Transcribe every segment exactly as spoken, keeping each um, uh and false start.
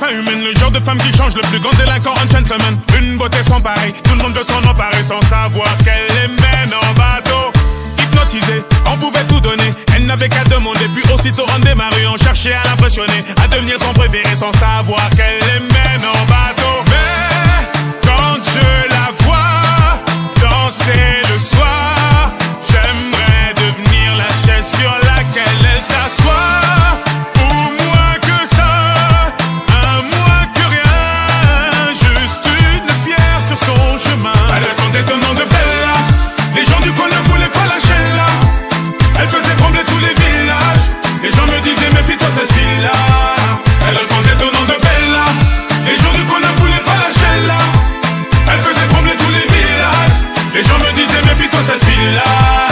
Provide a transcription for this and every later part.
fin humaine, le genre de femme qui change le plus grand délinquant en gentleman. Une beauté sans pareil, tout le monde veut s'en emparer sans savoir qu'elle les mène en bateau. Hypnotisée, on pouvait tout donner, elle n'avait qu'à demander. Puis aussitôt on démarrait, on cherchait à l'impressionner, à devenir son préféré sans savoir qu'elle les mène en bateau. Mais quand je la vois danser le soir, j'aimerais devenir la chaise sur laquelle elle s'assoit. Cette fille-là, elle répondait au nom de Bella. Les gens du coin ne voulaient pas lâcher là. Elle faisait trembler tous les villages. Les gens me disaient méfie-toi cette fille-là.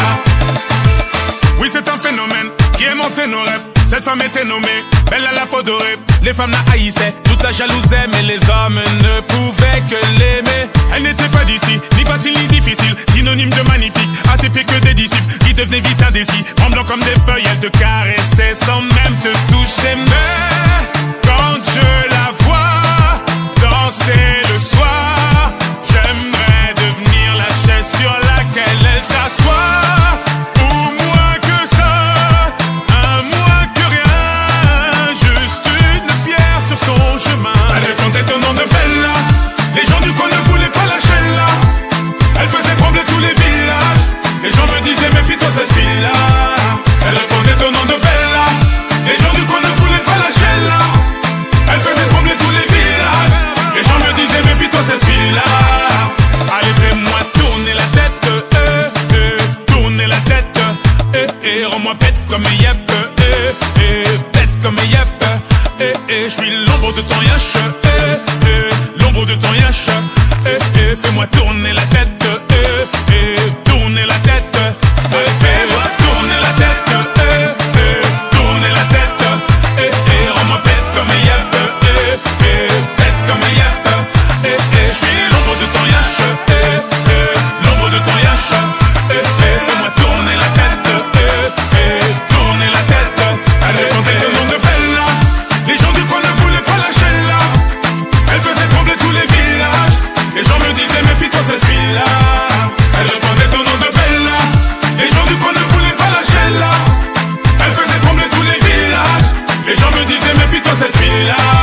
Oui, c'est un phénomène qui est monté nos rêves. Cette femme était nommée belle à la peau dorée. Les femmes la haïssaient, toute la jalousaient, mais les hommes ne pouvaient que l'aimer. Elle n'était pas d'ici, ni facile ni difficile, synonyme de magnifique, assez pire que des disciples qui devenaient vite indécis. Tremblant comme des feuilles, elle te caressait sans même te toucher. Mais quand je la vois danser le soir, j'aimerais devenir la chaise sur laquelle elle s'assoit. Elle comptait au nom de Bella. Les gens du coin ne voulaient pas lâcher là. Elle faisait trembler tous les villages. Les gens me disaient méfie-toi cette fille-là. Elle répondait au nom de Bella. Les gens du coin ne voulaient pas lâcher là. Elle faisait trembler tous les villages. Les gens me disaient méfie-toi cette fille-là. Allez, fais-moi tourner la tête, euh, euh, tourner la tête, euh, euh, rends-moi bête comme yep, euh, euh, bête comme yep. Eh, eh, je suis l'ombre de ton yash, eh, eh, l'ombre de ton yash, eh, eh, fais-moi tourner la tête, eh, eh, tourner la tête, eh, fais-moi tourner la tête, eh, eh, tourner la tête, eh, eh, rends-moi bête comme yep, eh, eh, bête comme yep, eh, eh, je suis l'ombre de ton yash, eh, eh, l'ombre de ton yash, eh, eh, fais-moi tourner la tête, eh, eh, tourner la tête, allez, comptez le nom de Bella. Les gens du coin ne voulaient pas lâcher là. Elle faisait trembler tous les villages. Les gens me disaient méfie-toi cette fille-là. Elle répondait au nom de Bella. Les gens du coin ne voulaient pas lâcher là. Elle faisait trembler tous les villages. Les gens me disaient méfie-toi cette fille-là.